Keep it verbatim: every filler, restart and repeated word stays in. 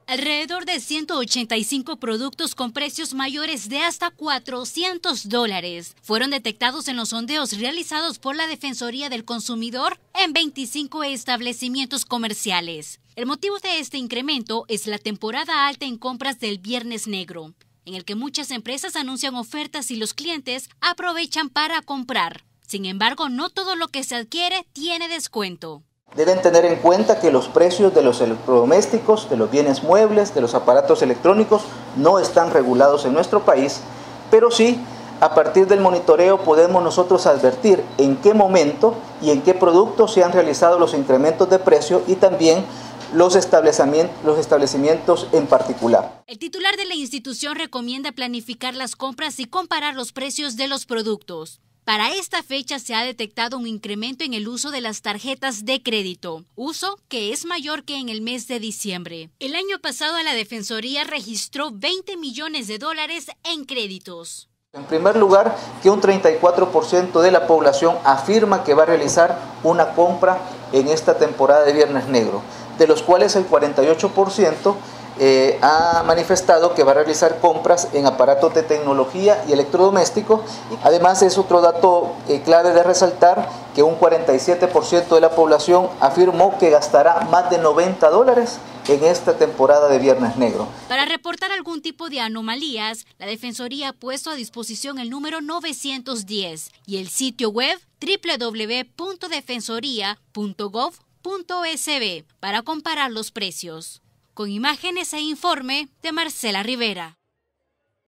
Alrededor de ciento ochenta y cinco productos con precios mayores de hasta cuatrocientos dólares fueron detectados en los sondeos realizados por la Defensoría del Consumidor en veinticinco establecimientos comerciales. El motivo de este incremento es la temporada alta en compras del Viernes Negro, en el que muchas empresas anuncian ofertas y los clientes aprovechan para comprar. Sin embargo, no todo lo que se adquiere tiene descuento. Deben tener en cuenta que los precios de los electrodomésticos, de los bienes muebles, de los aparatos electrónicos no están regulados en nuestro país, pero sí, a partir del monitoreo podemos nosotros advertir en qué momento y en qué productos se han realizado los incrementos de precio y también los establecimientos, los establecimientos en particular. El titular de la institución recomienda planificar las compras y comparar los precios de los productos. Para esta fecha se ha detectado un incremento en el uso de las tarjetas de crédito, uso que es mayor que en el mes de diciembre. El año pasado la Defensoría registró veinte millones de dólares en créditos. En primer lugar, que un treinta y cuatro por ciento de la población afirma que va a realizar una compra en esta temporada de Viernes Negro, de los cuales el cuarenta y ocho por ciento Eh, ha manifestado que va a realizar compras en aparatos de tecnología y electrodomésticos. Además, es otro dato eh, clave de resaltar que un cuarenta y siete por ciento de la población afirmó que gastará más de noventa dólares en esta temporada de Viernes Negro. Para reportar algún tipo de anomalías, la Defensoría ha puesto a disposición el número novecientos diez y el sitio web doble u doble u doble u punto defensoría punto gov punto es be para comparar los precios. Con imágenes e informe de Marcela Rivera.